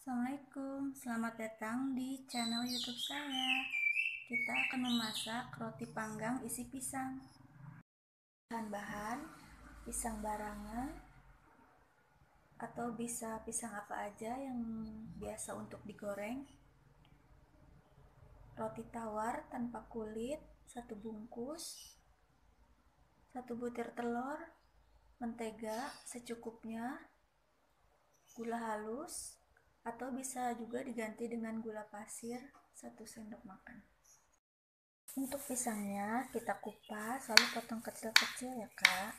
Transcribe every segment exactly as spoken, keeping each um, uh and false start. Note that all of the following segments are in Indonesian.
Assalamualaikum, selamat datang di channel YouTube saya. Kita akan memasak roti panggang isi pisang. Bahan-bahan pisang barangan atau bisa pisang apa aja yang biasa untuk digoreng. Roti tawar tanpa kulit satu bungkus, satu butir telur, mentega secukupnya, gula halus atau bisa juga diganti dengan gula pasir satu sendok makan. Untuk pisangnya kita kupas lalu potong kecil-kecil ya kak.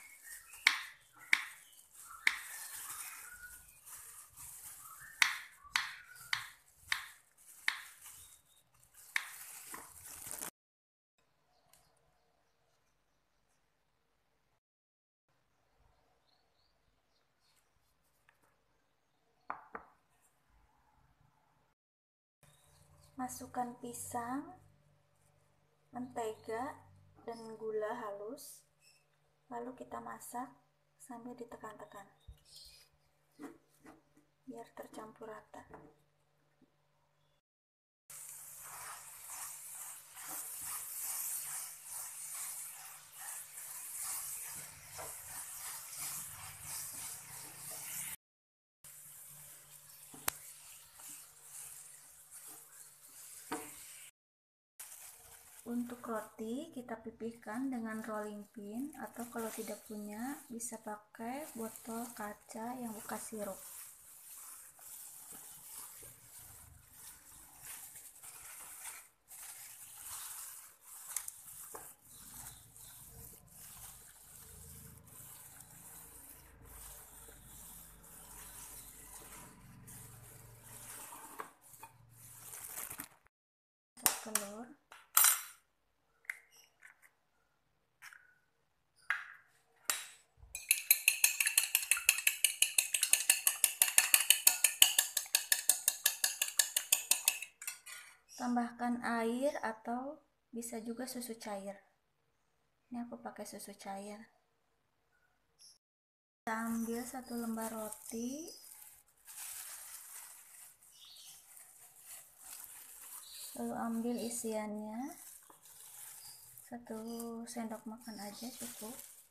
Masukkan pisang, mentega, dan gula halus, lalu kita masak sambil ditekan-tekan biar tercampur rata. Untuk roti kita pipihkan dengan rolling pin atau kalau tidak punya bisa pakai botol kaca yang bekas sirup. Telur, tambahkan air atau bisa juga susu cair. Ini aku pakai susu cair. Kita ambil satu lembar roti, lalu ambil isiannya, satu sendok makan aja cukup.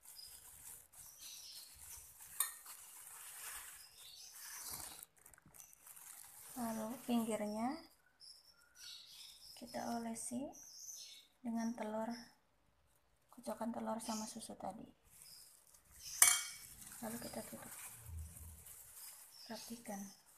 Lalu pinggirnya kita olesi dengan telur, kocokan telur sama susu tadi. Lalu kita tutup, rapikan.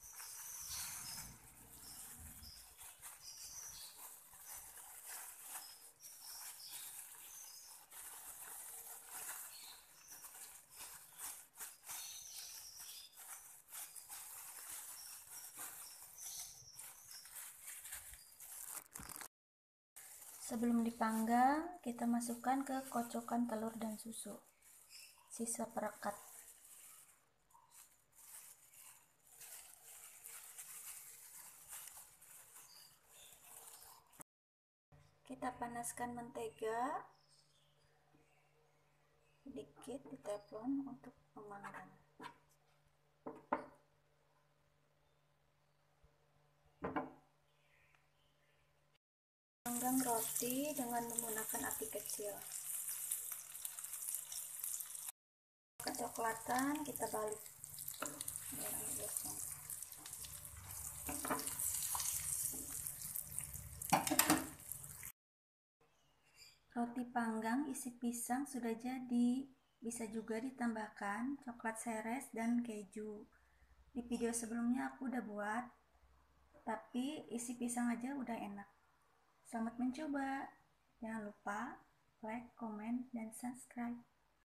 Sebelum dipanggang, kita masukkan ke kocokan telur dan susu, sisa perekat. Kita panaskan mentega sedikit di teflon untuk memanggang. Panggang roti dengan menggunakan api kecil. Kecoklatan kita balik. Roti panggang isi pisang sudah jadi. Bisa juga ditambahkan coklat seres dan keju. Di video sebelumnya aku udah buat, tapi isi pisang aja udah enak. Selamat mencoba. Jangan lupa like, komen, dan subscribe.